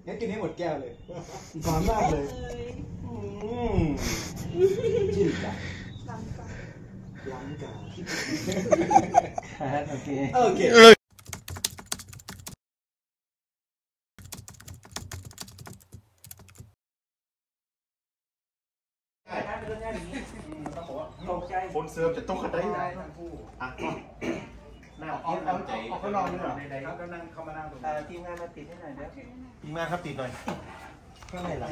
งั้นกินให้หมดแก้วเลยหวานมากเลยชื่อกันล้ำกาโอเคตกใจคนเสิร์ฟจะต้องขัดได้ไหมอ่ะนั่งเอาเขานอนอยู่ไหนๆก็นั่งเขามานั่งตรงนี้ทีมงานมาติดให้หน่อยเด้อทีมงานครับติดหน่อยข้างในหรอ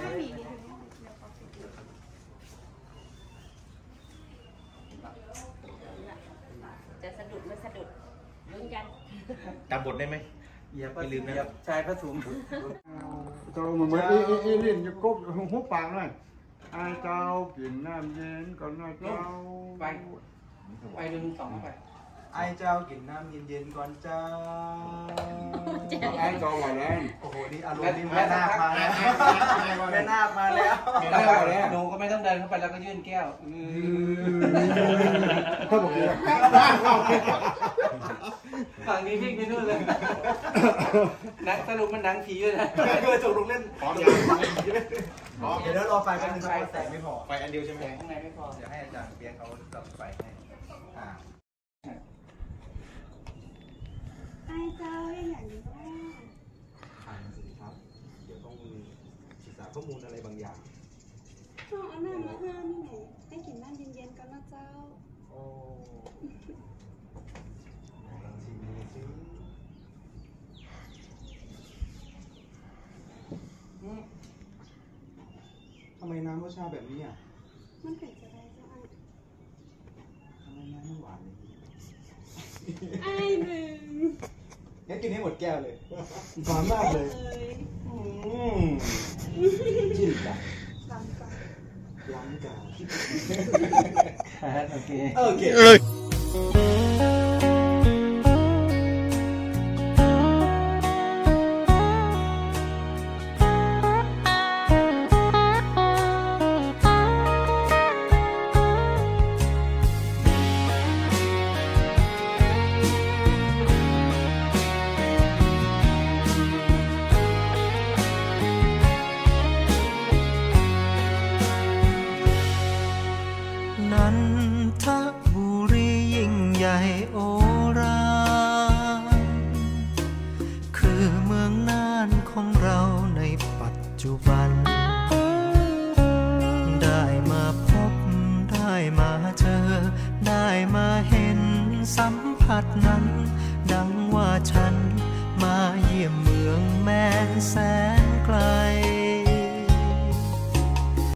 จะสะดุดไม่สะดุดลุ้นกันจำบทได้ไหมอย่าลืมนะชายพระถุงตัวเหมือนเล่นจะกบหุบปากหน่อยไอ้เจ้ากินน้ำเย็นก่อนนะเจ้าไปดึงสองไปไอ้เจ้ากินน้ำเย็นๆก่อนเจ้าไอ้เจ้าว่าแล้วโอ้โหนี่อารมณ์นี่แม่นาคมาแล้วแม่นาคมาแล้วหนูก็ไม่ต้องเดินเข้าไปแล้วก็ยื่นแก้วเขาบอกเลยฝั่งนี้พลิกไปนู่นเลยนักสรุปมันหนังผีเลยนะจบลงเล่นพร้อมยังเดี๋ยวรอไฟกันหนึ่งไฟแสงไม่พอไฟอันเดียวใช่ไหมข้างในไม่พอเดี๋ยวให้อาจารย์เบียร์เขาจับไฟให้ไอ้เจ้าอย่างนี้ว่าอ่านสิครับเดี๋ยวต้องศึกษาข้อมูลอะไรบางอย่างต้องเอาน้ำมาห้ามนี่ไหนให้กินน้ำเย็นๆกันนะเจ้าโอ้ทำไมน้ำรสชาติแบบนี้อ่ะมันเผ็ดจะได้เจ้าทำไมน้ำมันหวานอย่างนี้ไอ้หนึ่งงั้นกินให้หมดแก้วเลยหวานมากเลยชื่อกันล้ำกาโอเคนันทบุรียิ่งใหญ่โอราคือเมืองน่านของเราในปัจจุบันได้มาพบได้มาเจอได้มาเห็นสัมผัสนั้นดังว่าฉันมาเยี่ยมเมืองแม้แสนไกล